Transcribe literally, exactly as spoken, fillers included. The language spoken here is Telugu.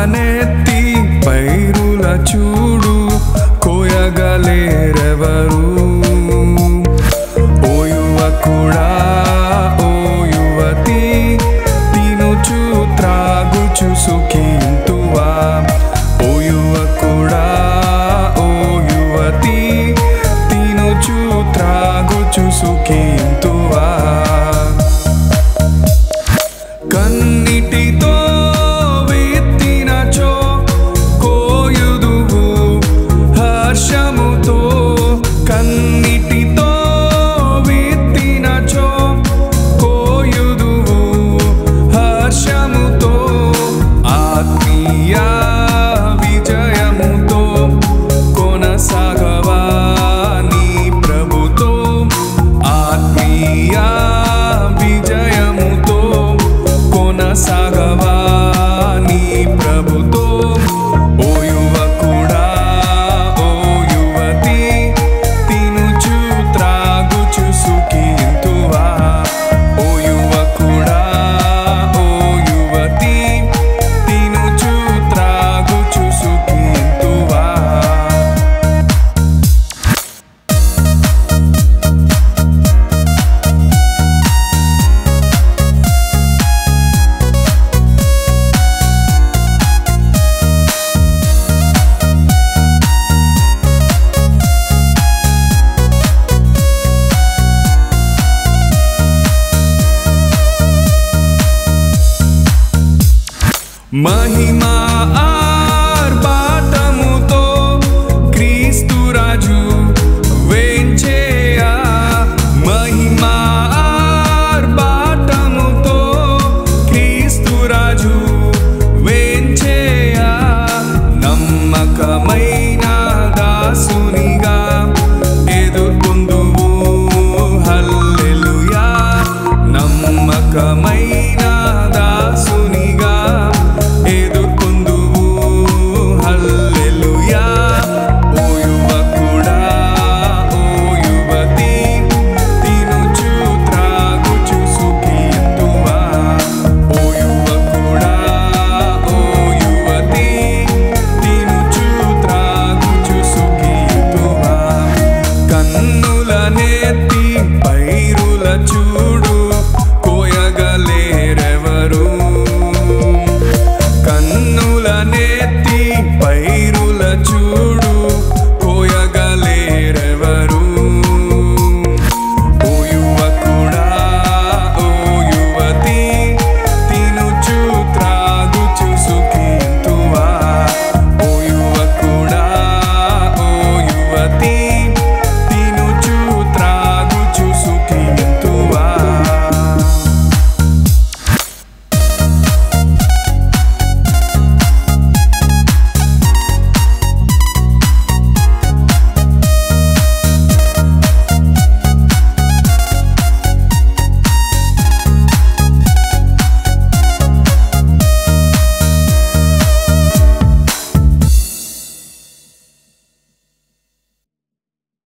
తలనెత్తి పైరుల చూడు కోయగలేరెవరు ఓ యువకుడా ఓ యువతి తినుచు త్రాగుచు సుఖింతువా ఓ యువకుడా ఓ యువతి తినుచు త్రాగుచు సుఖింతువా కన్నిటితో విత్తినచో కోయుదువు హర్షముతో కన్నిటితో విత్తినచో కోయుదువు హర్షముతో ఆత్మీయ విజయముతో కొనసాగవా నీ ప్రభుతో ఆత్మీయ విజయముతో కొనసాగవా నీ ప్రభుతో ఓ యువకుడా ఓ యువతి తినుచు త్రాగుచు సుఖింతువా ఓ యువకుడా ఓ యువతి తినుచు త్రాగుచు సుఖింతువా महिमा